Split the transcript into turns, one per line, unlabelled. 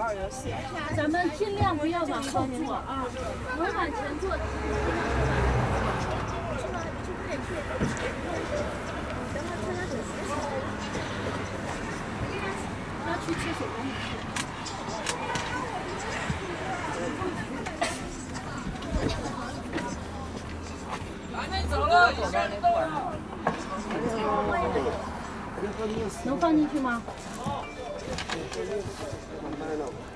玩游戏。
咱们尽量不要往后坐啊，我往前坐。要去厕所吗？
赶紧走了，一下就到了。
能放进去吗？